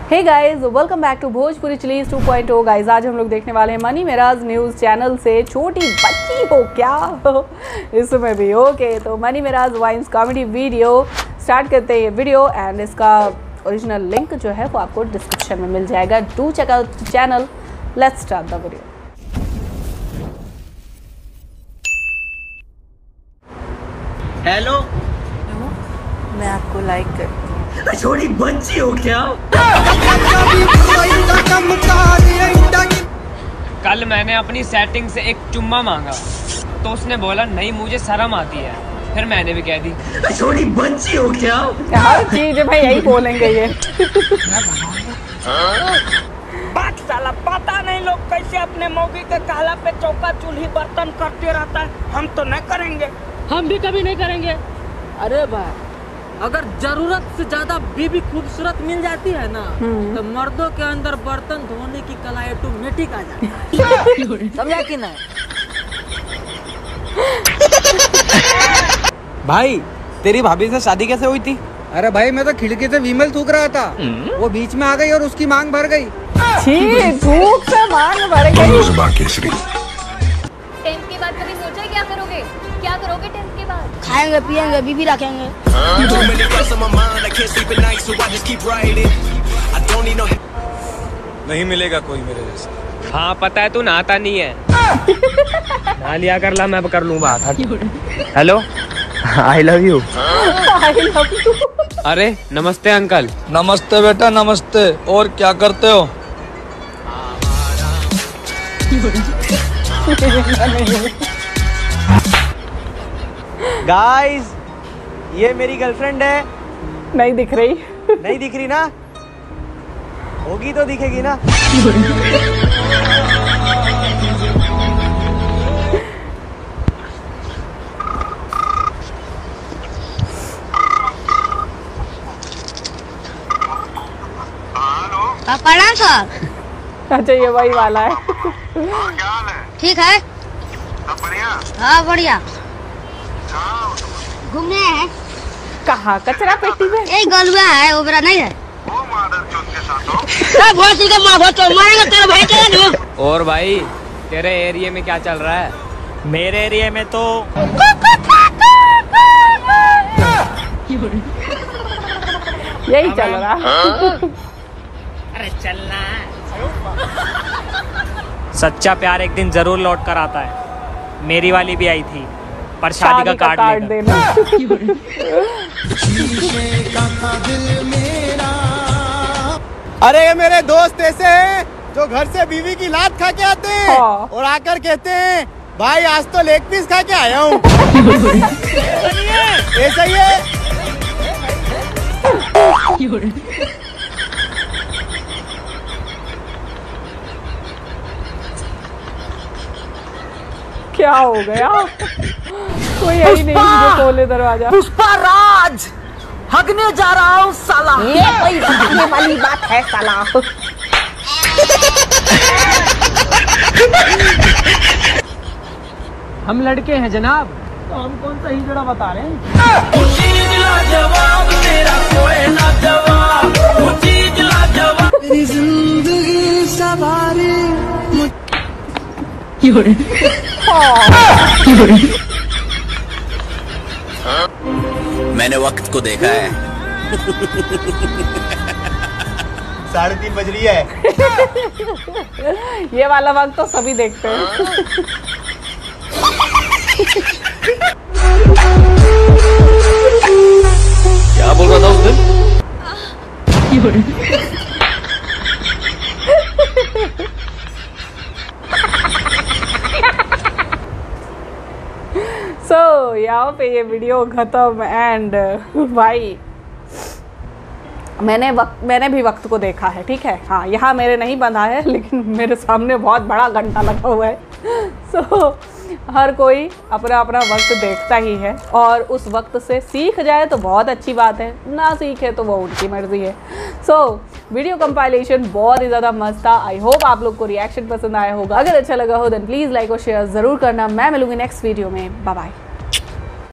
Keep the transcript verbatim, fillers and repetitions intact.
Hey guys, welcome back to Bhojpuri chillies two point O. Guys, आज हम लोग देखने वाले हैं मनी मेराज न्यूज़ चैनल से छोटी बच्ची हो क्या इसमें भी ओके। तो Mani Meraj vines comedy video start करते हैं ये वीडियो एंड इसका ओरिजिनल लिंक जो है वो आपको डिस्क्रिप्शन में मिल जाएगा। Do check out channel. Let's start the video. Hello, मैं आपको लाइक करती हूँ। छोटी बच्ची हो क्या? कल मैंने अपनी सेटिंग से एक चुम्मा मांगा तो उसने बोला नहीं मुझे शर्म आती है, फिर मैंने भी कह दी छोटी बच्ची हो क्या? हर चीज भाई यही बोलेंगे ये। बात साला पता नहीं लोग कैसे अपने मौगी के काला पे चौका चूल्ही बर्तन करते रहता है। हम तो नहीं करेंगे, हम भी कभी नहीं करेंगे। अरे भाई, अगर जरूरत से ज्यादा बीबी खूबसूरत मिल जाती है ना तो मर्दों के अंदर बर्तन धोने की कला ऑटोमेटिक आ जाती है। समझा कि नहीं? भाई, तेरी भाभी से शादी कैसे हुई थी? अरे भाई, मैं तो खिड़की से विमल थूक रहा था, वो बीच में आ गई और उसकी मांग भर गई। छी, धूप से मांग भर गई। टेंथ के बाद कभी सोचा है क्या करोगे? क्या करोगे टेंथ के बाद? खाएंगे, पिएंगे, बीबी रखेंगे। नहीं मिलेगा कोई मेरे जैसा। हाँ पता है, तू नहाता नहीं है। नहा लिया कर ला, मैं कर लूँ बात। Hello, I love you. अरे नमस्ते अंकल। नमस्ते बेटा, नमस्ते। और क्या करते हो? गाइस, ये मेरी गर्लफ्रेंड है। नहीं दिख रही? नहीं दिख रही ना? होगी तो दिखेगी ना। प्रणाम सर। अच्छा, ये वही वाला है। क्या हाल है? ठीक है, सब बढ़िया। हाँ बढ़िया। घूमने हैं। कहाँ? कचरा पेटी में। एक गलुआ है, वो बड़ा नहीं है। वो मादर चोद के साथ हो। बहुत के माँ बहुत तो मारेगा तेरा भाई क्या? और भाई, तेरे एरिया में क्या चल रहा है? मेरे एरिया में तो यही चल रहा। अरे चलना। सच्चा प्यार एक दिन जरूर लौट कर आता है। मेरी वाली भी आई थी, पर शादी का कार्ड कार्ड देना। अरे ये मेरे दोस्त ऐसे हैं जो घर से बीवी की लात खा के आते हैं और आकर कहते हैं भाई आज तो लेग पीस खा के आया हूँ। ऐसा ही है। क्या हो गया? कोई यही नहीं जो खोले दरवाजा। पुष्पा राज हगने जा रहा हूँ साला। ये कोई हगने वाली बात है साला? हम लड़के हैं जनाब। तो हम कौन सा हिजड़ा बता रहे हैं? मेरी जिंदगी सवारी मैंने वक्त को देखा है। साढ़े तीन बज रही है। ये वाला वक्त तो सभी देखते हैं। क्या बोल रहा था उस दिन? सो so, यहाँ पे ये वीडियो खत्म एंड भाई मैंने वक्त मैंने भी वक्त को देखा है, ठीक है। हाँ, यहाँ मेरे नहीं बंधा है लेकिन मेरे सामने बहुत बड़ा घंटा लगा हुआ है। सो so, हर कोई अपना अपना वक्त देखता ही है और उस वक्त से सीख जाए तो बहुत अच्छी बात है, ना सीखे तो वो उनकी मर्जी है। सो so, वीडियो कंपाइलेशन बहुत ही ज़्यादा मस्त था। आई होप आप लोग को रिएक्शन पसंद आया होगा। अगर अच्छा लगा हो देन प्लीज़ लाइक और शेयर ज़रूर करना। मैं मिलूंगी नेक्स्ट वीडियो में। Bye bye.